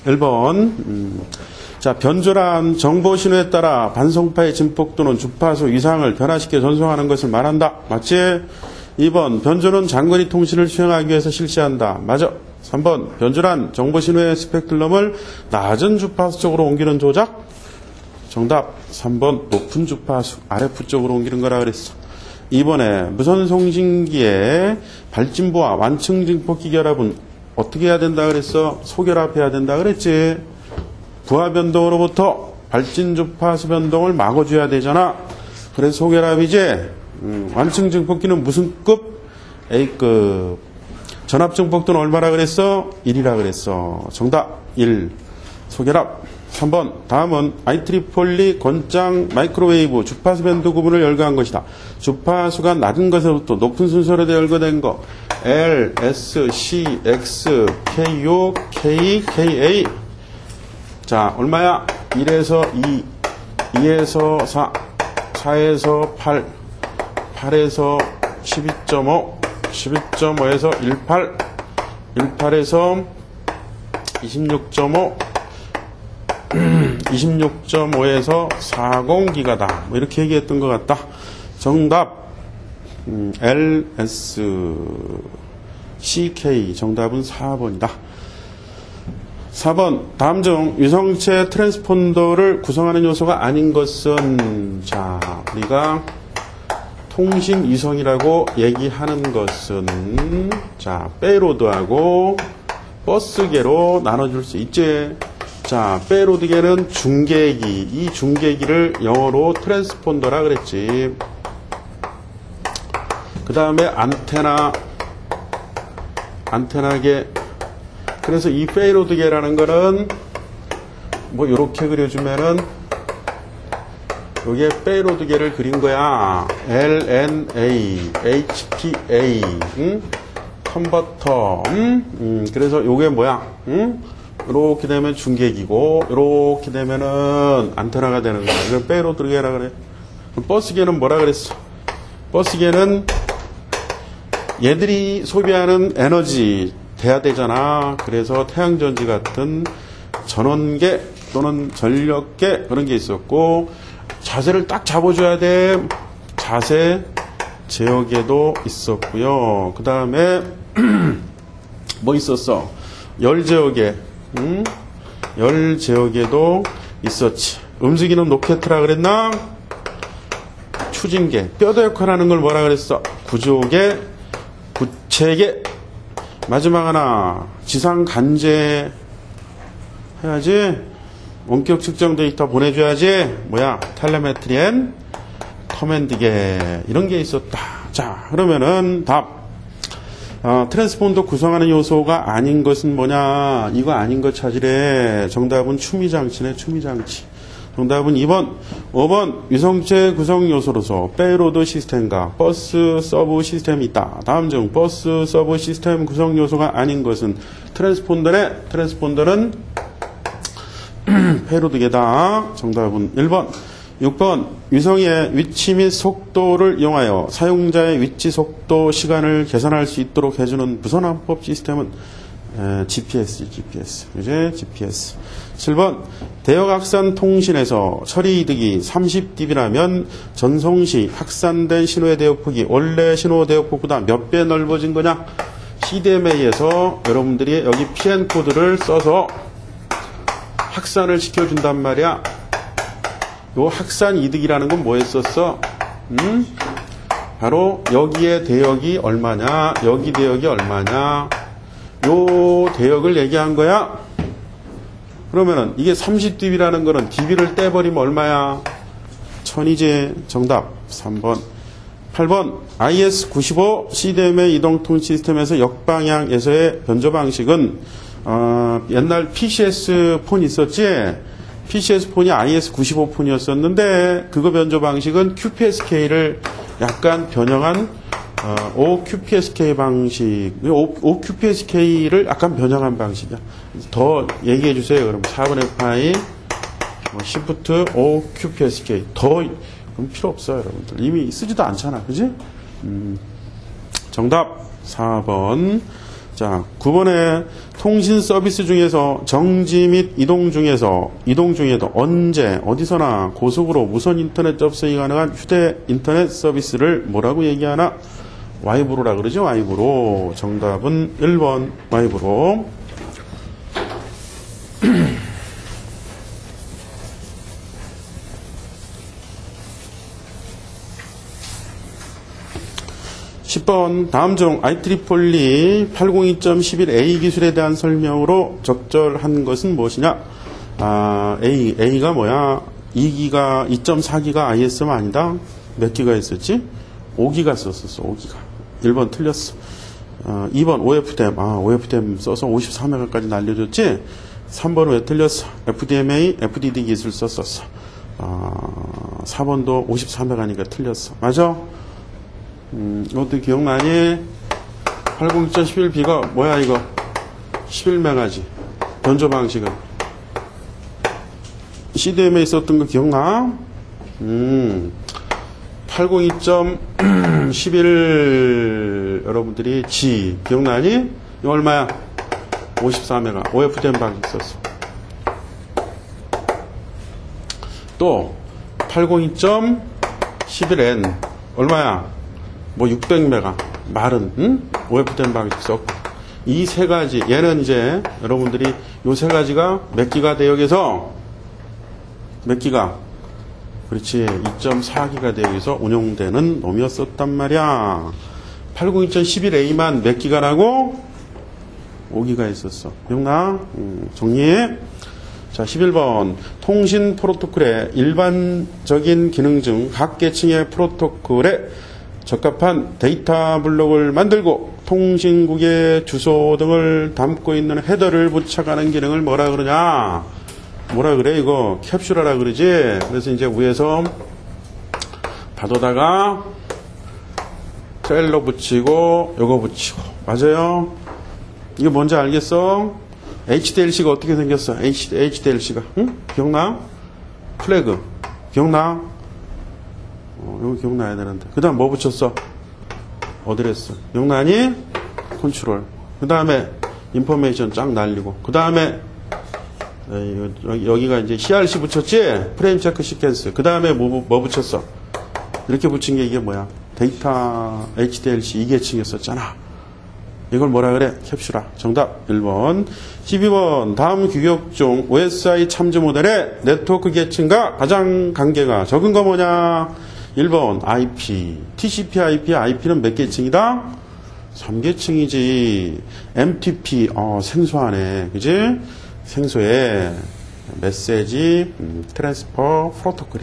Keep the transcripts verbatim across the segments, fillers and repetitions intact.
일 번. 음. 자, 변조란 정보 신호에 따라 반송파의 진폭 또는 주파수 이상을 변화시켜 전송하는 것을 말한다. 맞지? 이 번. 변조는 장거리 통신을 수행하기 위해서 실시한다. 맞아. 삼 번. 변조란 정보 신호의 스펙트럼을 낮은 주파수 쪽으로 옮기는 조작. 정답. 삼 번. 높은 주파수 알에프 쪽으로 옮기는 거라 그랬어. 이 번에 무선 송신기의 발진부와 완충 증폭기 결합은 어떻게 해야 된다 그랬어? 소결합해야 된다 그랬지. 부하 변동으로부터 발진 주파수 변동을 막아줘야 되잖아. 그래서 소결합이지. 음, 완충 증폭기는 무슨 급? A급. 전압 증폭도는 얼마라 그랬어? 일이라 그랬어. 정답 일. 소결합. 삼 번. 다음은 아이이이이 권장 마이크로웨이브 주파수 밴드 구분을 열거한 것이다. 주파수가 낮은 것에서부터 높은 순서로 열거된 거. L, S, C, X, K, U, K, K, A. 자, 얼마야? 일에서 이, 이에서 사, 사에서 팔, 팔에서 십이 점 오, 십이 점 오에서 십팔, 십팔에서 이십육 점 오, 이십육 점 오에서 사십 기가다. 뭐 이렇게 얘기했던 것 같다. 정답 음, L, S, C, K. 정답은 사 번이다. 사 번. 다음 중 위성체 트랜스폰더를 구성하는 요소가 아닌 것은, 자, 우리가 통신 위성이라고 얘기하는 것은, 자, 페이로드하고 버스계로 나눠줄 수 있지. 자, 페이로드계는 중계기. 이 중계기를 영어로 트랜스폰더라 그랬지. 그 다음에 안테나, 안테나계. 그래서 이 페이로드계라는 거는 뭐 이렇게 그려주면은 요게 페이로드계를 그린 거야. 엘 엔 에이, 에이치 피 에이, 응? 컨버터. 응? 음, 그래서 요게 뭐야? 응? 이렇게 되면 중계기고 이렇게 되면은 안테나가 되는 거야. 이걸 페이로드계라 그래. 버스계는 뭐라 그랬어? 버스계는 얘들이 소비하는 에너지 돼야 되잖아. 그래서 태양전지 같은 전원계 또는 전력계 그런 게 있었고, 자세를 딱 잡아줘야 돼. 자세 제어계도 있었고요. 그 다음에 뭐 있었어? 열제어계. 응? 열제어계도 있었지. 움직이는 로켓이라 그랬나? 추진계. 뼈대 역할하는 걸 뭐라 그랬어? 구조계, 부체계. 마지막 하나, 지상 간제 해야지. 원격 측정 데이터 보내줘야지. 뭐야? 텔레메트리 앤 커맨드계. 이런 게 있었다. 자, 그러면은 답. 어, 트랜스폰더 구성하는 요소가 아닌 것은 뭐냐? 이거 아닌 것 찾으래. 정답은 추미장치네, 추미장치. 정답은 이 번. 오 번. 위성체 구성 요소로서 페이로드 시스템과 버스 서브 시스템이 있다. 다음 중 버스 서브 시스템 구성 요소가 아닌 것은 트랜스폰더네. 트랜스폰더는 페이로드계다. 정답은 일 번. 육 번. 위성의 위치 및 속도를 이용하여 사용자의 위치, 속도, 시간을 계산할 수 있도록 해주는 무선항법 시스템은 에, 지피에스, 지피에스. 그지? 지피에스. 칠 번. 대역 확산 통신에서 처리 이득이 삼십 디비라면 전송 시 확산된 신호의 대역폭이 원래 신호 대역폭보다 몇 배 넓어진 거냐? 씨디엠에이에서 여러분들이 여기 피엔 코드를 써서 확산을 시켜준단 말이야. 요 확산 이득이라는 건 뭐 했었어? 음? 바로 여기에 대역이 얼마냐? 여기 대역이 얼마냐? 요 대역을 얘기한 거야. 그러면은 이게 삼십 디비라는 거는 디비를 떼버리면 얼마야? 천이지. 정답 삼 번. 팔 번. 아이에스 구십오 씨디엠에이 이동통신 시스템에서 역방향에서의 변조 방식은 어, 옛날 피씨에스 폰 있었지? 피씨에스 폰이 아이에스 구십오 폰이었었는데 그거 변조 방식은 큐피에스케이를 약간 변형한 어, 오큐피에스케이 방식, 오큐피에스케이를 약간 변형한 방식이야. 더 얘기해 주세요. 그럼 사분의 파이, 뭐, 시프트, 오큐피에스케이. 더, 그럼 필요 없어요, 여러분들. 이미 쓰지도 않잖아. 그지? 음, 정답, 사 번. 자, 구 번에 통신 서비스 중에서 정지 및 이동 중에서, 이동 중에도 언제, 어디서나 고속으로 무선 인터넷 접속이 가능한 휴대 인터넷 서비스를 뭐라고 얘기하나? 와이브로라 그러죠? 와이브로. 정답은 일 번 와이브로. 십 번 다음 중 아이이이 팔공이 점 십일 에이 기술에 대한 설명으로 적절한 것은 무엇이냐? 아, A, A가 뭐야? 이 기가, 이 점 사 기가 아이에스엠 아니다? 몇 기가 있었지? 오 기가 썼었어, 오 기가. 일 번 틀렸어. 어, 이 번 오에프디엠, 아, 오에프디엠 써서 오십사 메가까지 날려줬지? 삼 번은 왜 틀렸어? 에프디엠에이, 에프디디 기술 썼었어. 어, 사 번도 오십사 메가니까 틀렸어. 맞아? 음, 이것도 기억나니? 팔공이 점 십일 비가 뭐야 이거? 십일 메가지. 변조 방식은. 씨디엠에 있었던 거 기억나? 음, 팔공이 점 십일 여러분들이 G 기억나니? 이거 얼마야? 오십사 메가. 오에프디엠 방식 썼어. 또 팔공이 점 십일 엔 얼마야? 뭐 육백 메가 말은 응? 오에프디엠 방식 썼고 이 세 가지 얘는 이제 여러분들이 요 세 가지가 몇 기가 대역에서 몇 기가 그렇지 이 점 사 기가 대역에서 운용되는 놈이었었단 말이야. 팔공이 점 십일 에이만 몇 기가라고? 오 기가 있었어. 기억나? 음, 정리해. 자, 십일 번 통신 프로토콜의 일반적인 기능 중 각 계층의 프로토콜에 적합한 데이터 블록을 만들고 통신국의 주소 등을 담고 있는 헤더를 부착하는 기능을 뭐라 그러냐? 뭐라 그래? 이거 캡슐화라 그러지? 그래서 이제 위에서 받아다가 트레일러 붙이고 요거 붙이고 맞아요? 이게 뭔지 알겠어? 에이치디엘씨가 어떻게 생겼어? 에이치디엘씨가 응? 기억나? 플래그 기억나? 어, 이거 기억나야 되는데. 그 다음 뭐 붙였어? 어드레스. 기억나니? 컨트롤. 그 다음에 인포메이션 쫙 날리고. 그 다음에 여기가 이제 씨알씨 붙였지? 프레임 체크 시퀀스. 그 다음에 뭐, 뭐 붙였어? 이렇게 붙인 게 이게 뭐야? 데이터 에이치디엘씨 이 계층이었었잖아. 이걸 뭐라 그래? 캡슐화. 정답 일 번. 십이 번 다음 규격 중 오에스아이 참조 모델의 네트워크 계층과 가장 관계가 적은 거 뭐냐? 일 번 아이피, 티씨피, 아이피, 아이피는 몇 계층이다? 삼 계층이지. 엠티피, 어, 생소하네. 그지? 생소해. 메시지, 음, 트랜스퍼, 프로토콜이야.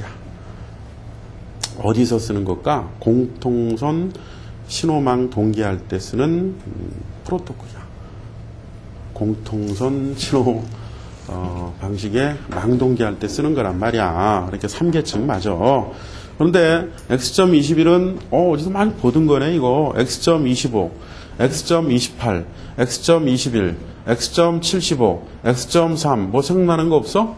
어디서 쓰는 것까? 공통선 신호망 동기할 때 쓰는 음, 프로토콜이야. 공통선 신호 어, 방식의 망 동기할 때 쓰는 거란 말이야. 이렇게 삼 계층 맞아. 그런데 엑스 점 이십일은 어, 어디서 많이 보던 거네 이거. 엑스 점 이십오, 엑스 점 이십팔, 엑스 점 이십일, 엑스 점 칠십오, 엑스 점 삼 뭐 생각나는 거 없어?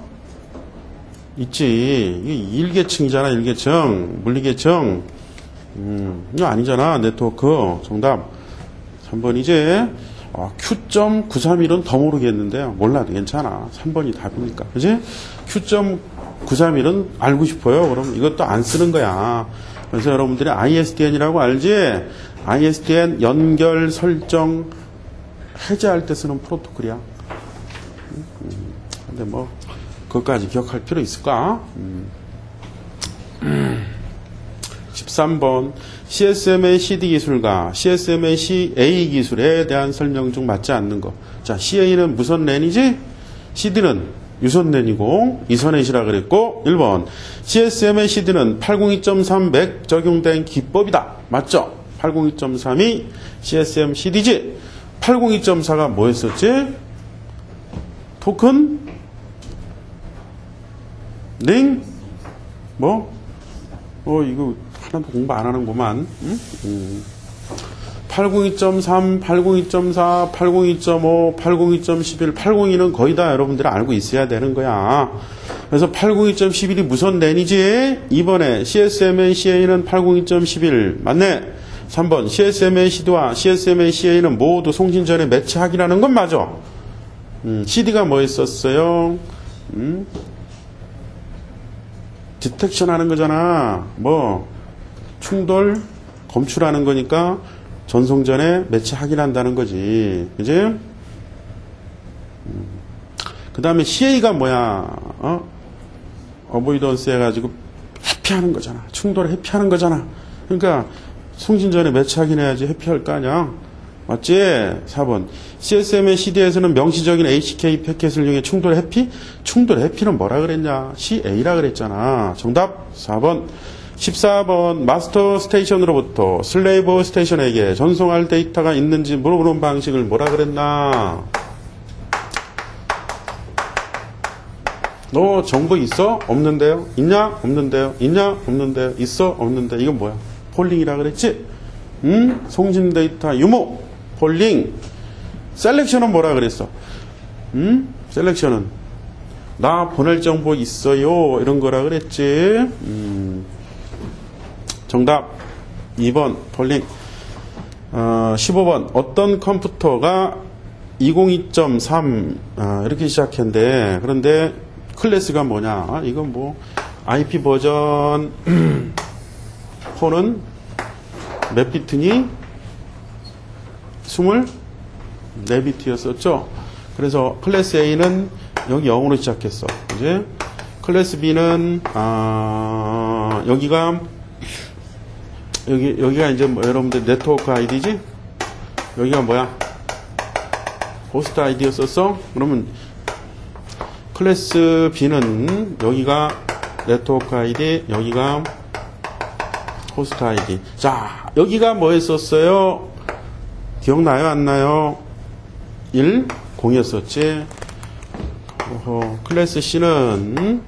있지. 이게 일 계층이잖아. 일 계층. 물리계층. 음, 이거 아니잖아. 네트워크. 정답 삼 번이지. 어, 큐 점 구삼일은 더 모르겠는데요. 몰라도 괜찮아. 삼 번이 답이니까. 그지? 큐 점 구삼일은 알고 싶어요. 그럼 이것도 안 쓰는 거야. 그래서 여러분들이 아이에스디엔이라고 알지? 아이에스디엔 연결 설정 해제할 때 쓰는 프로토콜이야. 음, 근데 뭐, 그것까지 기억할 필요 있을까? 음. 십삼 번 씨에스엠의 씨디 기술과 씨에스엠의 씨에이 기술에 대한 설명 중 맞지 않는 거. 자, 씨에이는 무선 랜이지? 씨디는 유선 랜이고 이선넷이라 그랬고 일 번 씨에스엠의 씨디는 팔공이 점 삼 맥 적용된 기법이다. 맞죠? 팔공이 점 삼이 씨에스엠 씨디지? 팔공이 점 사가 뭐였었지? 토큰? 링? 뭐? 어, 이거 하나도 공부 안 하는구만. 응? 음. 팔공이 점 삼, 팔공이 점 사, 팔공이 점 오, 팔공이 점 십일, 팔공이는 거의 다 여러분들이 알고 있어야 되는 거야. 그래서 팔공이 점 십일이 무선 랜이지? 이번에 씨에스엠의 씨에이는 팔공이 점 십일. 맞네? 삼 번 씨에스엠에이 씨디와 씨에스엠에이 씨에이는 모두 송신 전에 매치하기라는 건 맞아. 음, 씨디가 뭐 했었어요? 음? 디텍션 하는 거잖아. 뭐 충돌 검출하는 거니까 전송전에 매치하긴 한다는 거지. 그지? 음. 그 다음에 씨에이가 뭐야? 어? 어보이던스 해가지고 회피하는 거잖아. 충돌을 회피하는 거잖아. 그러니까 송신 전에 매치하긴 해야지 회피할 거 아니야. 맞지? 사 번 씨에스엠의 씨디에서는 명시적인 에이치케이 패킷을 이용해 충돌 회피? 충돌 회피는 뭐라 그랬냐? 씨에이라 그랬잖아. 정답 사 번 십사 번 마스터 스테이션으로부터 슬레이브 스테이션에게 전송할 데이터가 있는지 물어보는 방식을 뭐라 그랬나? 너 정보 있어? 없는데요? 있냐? 없는데요? 있냐? 없는데요? 있어? 없는데. 이건 뭐야? 폴링이라 그랬지? 음? 송신 데이터 유무 폴링. 셀렉션은 뭐라 그랬어? 음? 셀렉션은 나 보낼 정보 있어요 이런 거라 그랬지. 음. 정답 이 번 폴링. 어, 십오 번 어떤 컴퓨터가 이백이 점 삼 어, 이렇게 시작했는데 그런데 클래스가 뭐냐? 아, 이건 뭐 아이피 버전 사는 몇 비트니? 이십사 비트였었죠. 그래서 클래스 A는 여기 영으로 시작했어. 이제 클래스 B는 아, 여기가 여기 여기가 이제 뭐 여러분들 네트워크 아이디지? 여기가 뭐야? 호스트 아이디였었어? 그러면 클래스 B는 여기가 네트워크 아이디, 여기가 호스트 아이디. 자, 여기가 뭐 했었어요? 기억나요? 안 나요? 일, 공이었었지. 어허, 클래스 C는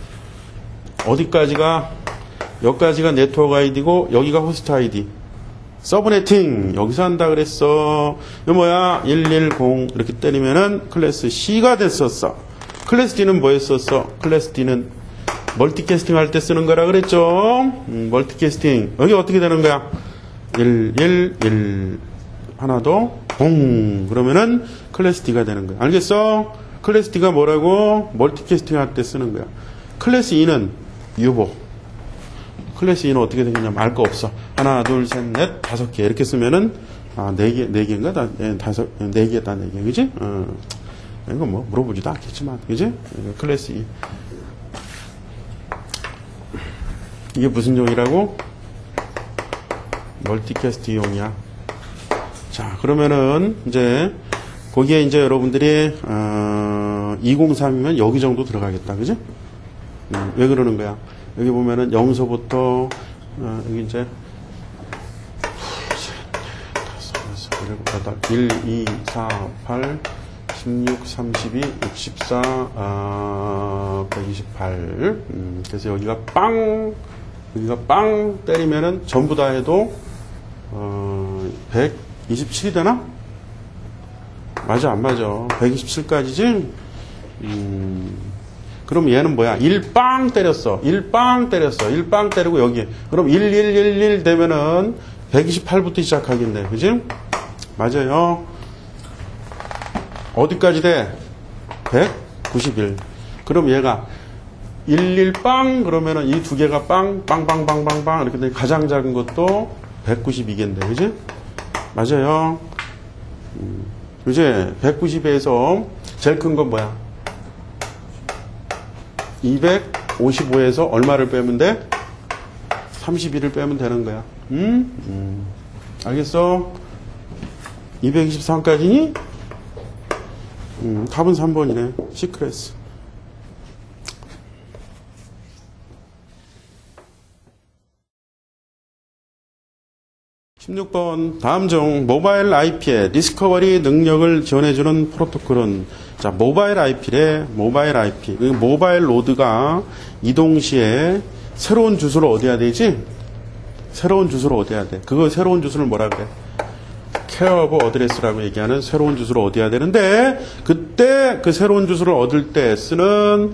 어디까지가? 여기까지가 네트워크 아이디고 여기가 호스트 아이디. 서브네팅 여기서 한다 그랬어. 이거 뭐야? 일백십 이렇게 때리면은 클래스 C가 됐었어. 클래스 D는 뭐 했었어? 클래스 D는 멀티캐스팅 할 때 쓰는 거라 그랬죠. 음, 멀티캐스팅 여기 어떻게 되는 거야? 일, 일, 일 하나 더 공 그러면은 클래스 D가 되는 거야. 알겠어? 클래스 D가 뭐라고? 멀티캐스팅 할 때 쓰는 거야. 클래스 E는 유보. 클래스 E는 어떻게 되겠냐면 알 거 없어. 하나, 둘, 셋, 넷, 다섯 개 이렇게 쓰면은 아, 네 개, 네 개인가? 다, 네, 다섯, 네 개다, 네 개, 그지? 어. 이거 뭐 물어보지도 않겠지만, 그지? 클래스 E. 이게 무슨 용이라고? 멀티캐스트용이야. 자, 그러면은 이제 거기에 이제 여러분들이 어, 이백삼이면 여기 정도 들어가겠다, 그지? 음, 왜 그러는 거야? 여기 보면은 영서부터 어, 여기 이제 일, 이, 사, 팔, 십육, 삼십이, 육십사, 아, 백이십팔. 음, 그래서 여기가 빵, 여기가 빵 때리면은 전부 다 해도 어, 백이십칠이 되나? 맞아, 안 맞아? 백이십칠까지지? 음, 그럼 얘는 뭐야? 일 빵 때렸어. 일 빵 때렸어. 일 빵 때리고 여기. 그럼 일, 일, 일, 일 되면은 백이십팔부터 시작하겠네. 그지? 맞아요. 어디까지 돼? 백구십일. 그럼 얘가 일일 빵 그러면은 이 두 개가 빵, 빵, 빵, 빵, 빵, 빵 이렇게 되면 가장 작은 것도 백구십이 개인데, 그지? 맞아요. 음, 그지? 백구십에서 제일 큰 건 뭐야? 이백오십오에서 얼마를 빼면 돼? 삼십일을 빼면 되는 거야. 음? 음. 알겠어? 이백이십삼까지니? 음, 답은 삼 번이네. 시크레스. 십육 번 다음 중 모바일 아이피의 리스커버리 능력을 지원해주는 프로토콜은 자 모바일 아이피래. 모바일 아이피 모바일 로드가 이동 시에 새로운 주소를 얻어야 되지. 새로운 주소를 얻어야 돼. 그거 새로운 주소를 뭐라 그래? 케어 오브 어드레스라고 얘기하는 새로운 주소를 얻어야 되는데 그때 그 새로운 주소를 얻을 때 쓰는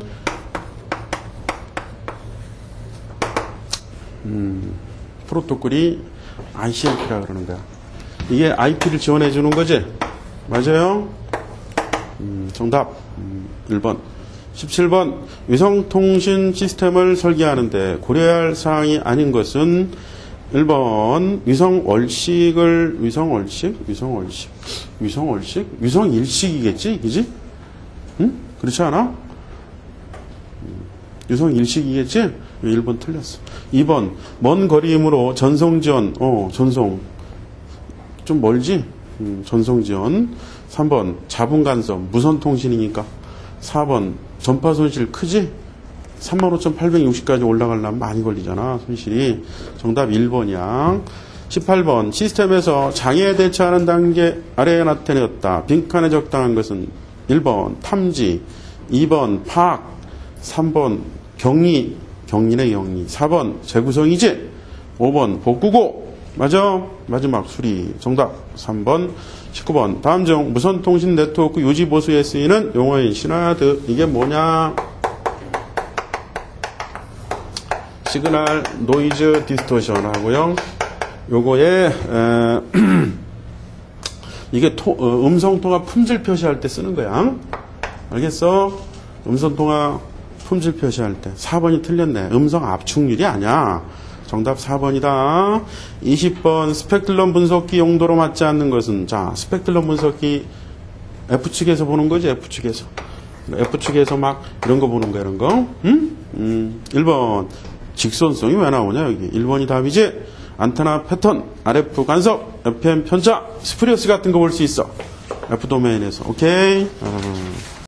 음, 프로토콜이 아이씨엠피라 그러는 거야. 이게 아이피를 지원해 주는 거지? 맞아요? 음, 정답. 음, 일 번. 십칠 번. 위성통신 시스템을 설계하는데 고려해야 할 사항이 아닌 것은 일 번. 위성월식을, 위성월식? 위성월식? 위성월식? 위성일식이겠지? 그지? 응? 그렇지 않아? 위성일식이겠지? 일 번 틀렸어. 이 번. 먼 거리이므로 전송지원, 어, 전송. 좀 멀지? 음, 전송지원. 삼 번. 자분간섭, 무선통신이니까. 사 번. 전파 손실 크지? 삼만 오천팔백육십까지 올라가려면 많이 걸리잖아, 손실이. 정답 일 번이야. 십팔 번. 시스템에서 장애에 대처하는 단계 아래에 나타내었다. 빈칸에 적당한 것은 일 번. 탐지. 이 번. 파악. 삼 번. 격리. 격리네, 격리. 사 번. 재구성이지? 오 번. 복구고. 맞아? 마지막 수리. 정답 삼 번. 십구 번. 다음 중 무선통신 네트워크 유지 보수에 쓰이는 용어인 시나드. 이게 뭐냐? 시그널 노이즈 디스토션 하고요. 요거에 에, 이게 토, 어, 음성통화 품질 표시할 때 쓰는 거야. 알겠어? 음성통화 품질 표시할 때. 사 번이 틀렸네. 음성 압축률이 아니야. 정답 사 번이다. 이십 번. 스펙트럼 분석기 용도로 맞지 않는 것은, 자, 스펙트럼 분석기 F축에서 보는 거지, F축에서. F축에서 막 이런 거 보는 거, 이런 거. 응? 음, 일 번. 직선성이 왜 나오냐, 여기. 일 번이 답이지. 안테나 패턴, 알에프 간섭, 에프엠 편차, 스프리어스 같은 거 볼 수 있어. F 도메인에서. 오케이? 아.